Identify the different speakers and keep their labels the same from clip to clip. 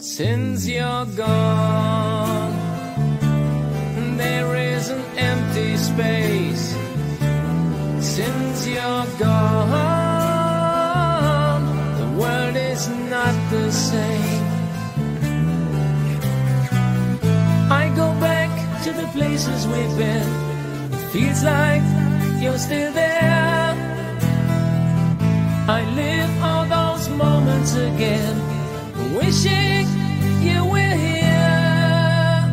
Speaker 1: Since you're gone, there is an empty space. Since you're gone, the world is not the same. I go back to the places we've been. It feels like you're still there. I live all those moments again, wishing you were here.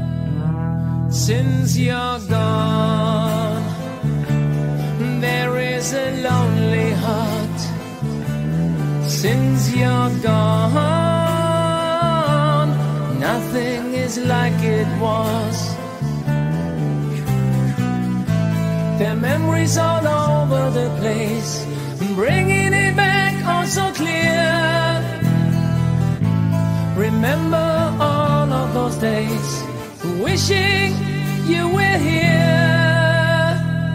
Speaker 1: Since you're gone, there is a lonely heart. Since you're gone, nothing is like it was. There are memories all over the place, bringing it back all so clear. Remember all of those days, wishing you were here.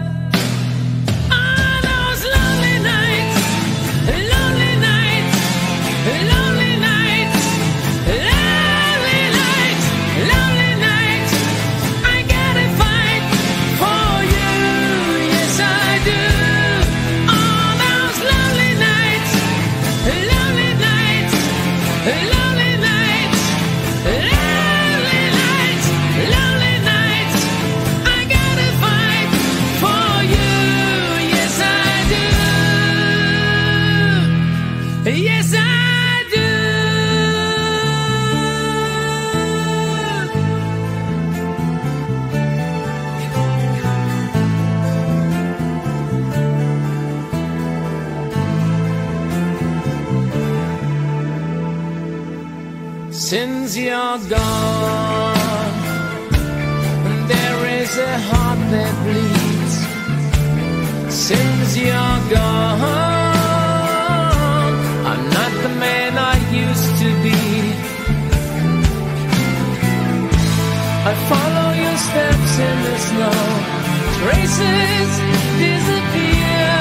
Speaker 1: All those lonely nights, lonely nights, lonely nights, lonely nights, lonely nights. I gotta fight for you, yes I do. All those lonely nights, lonely nights, lonely nights, lonely nights, lonely nights. I gotta fight for you, yes I do. Yes I do. Since you're gone, there is a heart that bleeds. Since you're gone, I'm not the man I used to be. I follow your steps in the snow, traces disappear.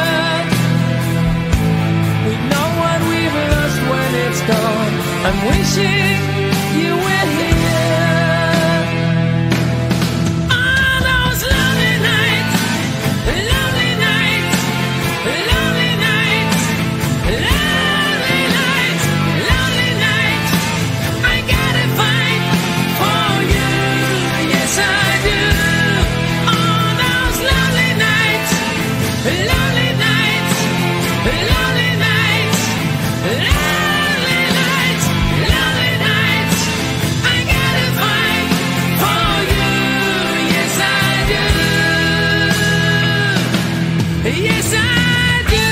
Speaker 1: We know what we've lost when it's gone. I'm wishing you were here. All those lonely nights, lonely nights, lonely nights, lonely nights, lonely nights. I gotta fight for you, yes I do. All those lonely nights, lonely nights, lonely nights, lonely nights, lonely nights. I gotta fight for you, yes I do. Yes I do.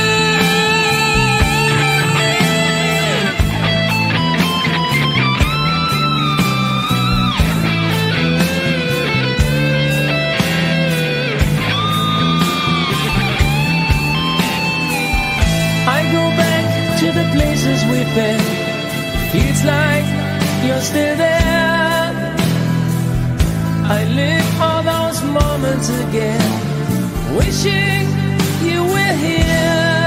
Speaker 1: I go back to the places we've been. Feels like you're still there. I live all those moments again, wishing you were here.